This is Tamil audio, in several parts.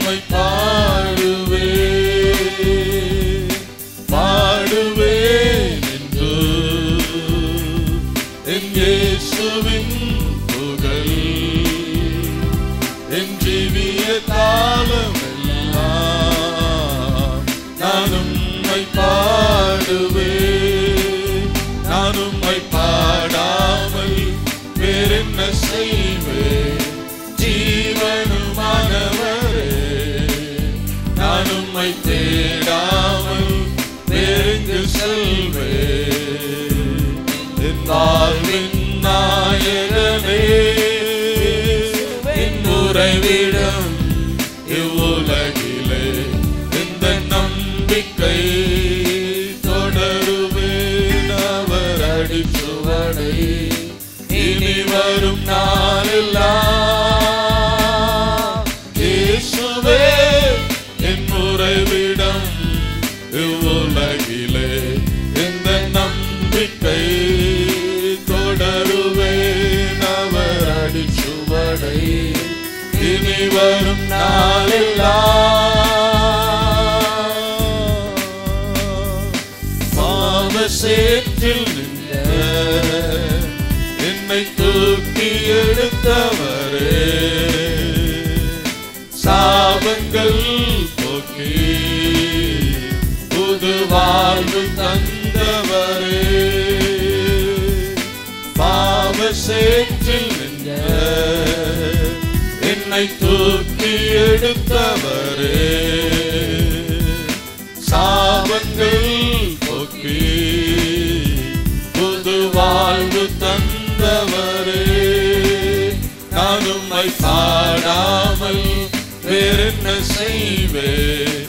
உம்மை பாடுவேன் பாடுவேன் என்று என் இயேசுவின் புகழ் என் ஜீவிய காலமெல்லாம் நான் உம்மை பாடுவேன். நான் உம்மை பாடாமல் வேறென்ன செய்வேன்? ஜீவனுமானவரே, நான் உம்மை தேடாமல் வேறெங்கு செல்வேன்? என் வாழ்வின் நாயகனே, என் உறைவிடம் இவ்வுலகிலே இந்த நம்பிக்கை தொடருவேன். அவர் அடிச்சுவடை இனி வரும் நாளெல்லாம் இயேசுவே என் உறைவிடம் இவ்வுலகிலே இந்த நம்பிக்கை தொடருவேன். அவர் அடிச்சுவடை இனி வரும் நாளெல்லாம் பாவசேற்றில் நின்ற என்னை தூக்கி எடுத்தவரே, சாபங்கள் போக்கி புது வாழ்வு தந்தவரே, பாவசேற்றில் நின்ற என்னை தூக்கி எடுத்தவரே, சாபங்கள் போக்கி புது வாழ்வு தந்தவரே. நான் உம்மை பாடாமல் வேறென்ன செய்வேன்?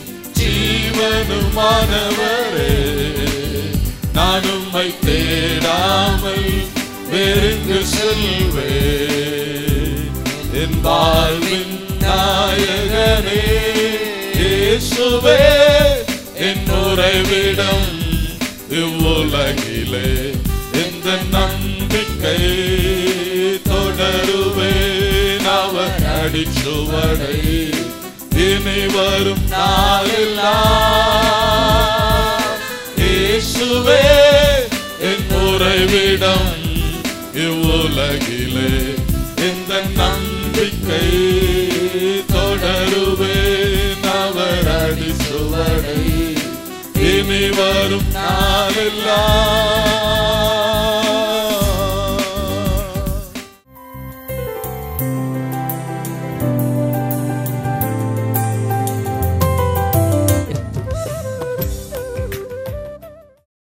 ஜீவனுமானவரே, நான் உம்மை தேடாமல் வேறெங்கு செல்வேன்? என் வாழ்வின் நாயகனே, இயேசுவே என் உறைவிடம் இவ்வுலகிலே இந்த நம்பிக்கை தொடருவேன். அவர் அடிச்சுவடை இனி வரும் நாளெல்லாம் இயேசுவே என் உறைவிடம் இவ்வுலகிலே இந்த நம்பிக்கை தொடருவேன். அவர் அடிச்சுவடை இனி வரும் நாளெல்லாம்